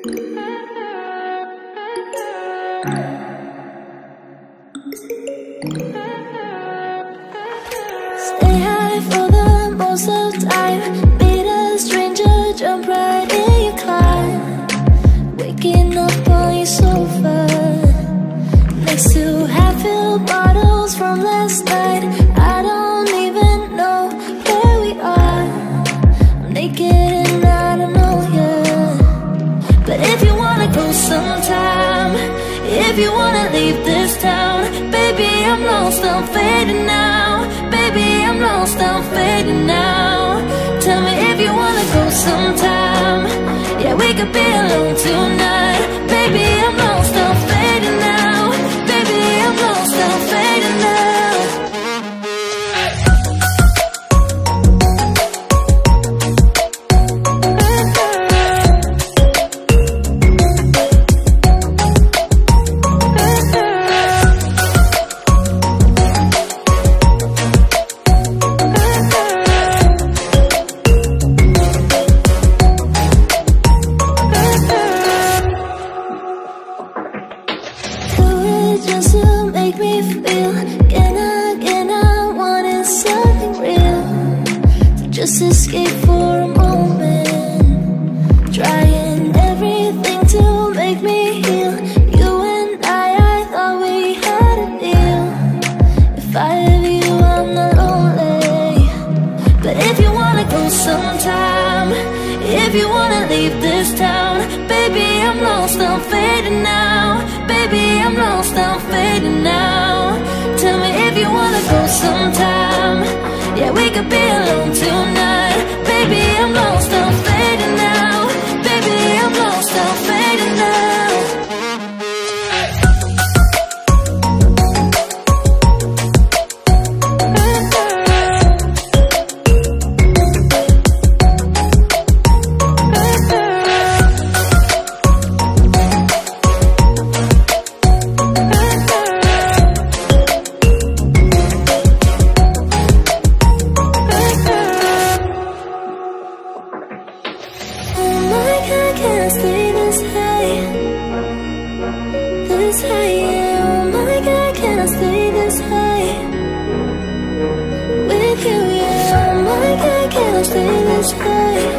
Stay high for the most of time. Meet a stranger, jump right in your car. Waking up on your sofa next to half-filled bottles from last night. I don't even know where we are. I'm naked and I don't know you. But if you wanna go sometime, if you wanna leave this town, baby, I'm lost, I'm fading now. Baby, I'm lost, I'm fading now. Tell me if you wanna go sometime. Yeah, we could be alone tonight. Baby, I'm lost, I'm fading now. Baby, I'm lost, I'm fading now. Just to make me feel again, I wanted something real to just escape for a moment. Trying everything to make me heal. You and I thought we had a deal. If I have you, I'm not lonely. But if you wanna go sometime, if you wanna leave this town, baby, I'm lost, I'm fading now. Baby, I'm lost, I'm fading now. Tell me if you wanna go sometime. Yeah, we could be alone tonight. Baby, I'm lost, I'm fading now. Baby, I'm lost, I'm fading now. Can't stay this high, yeah. Oh my God, can I stay this high with you, yeah. Oh my God, can I stay this high?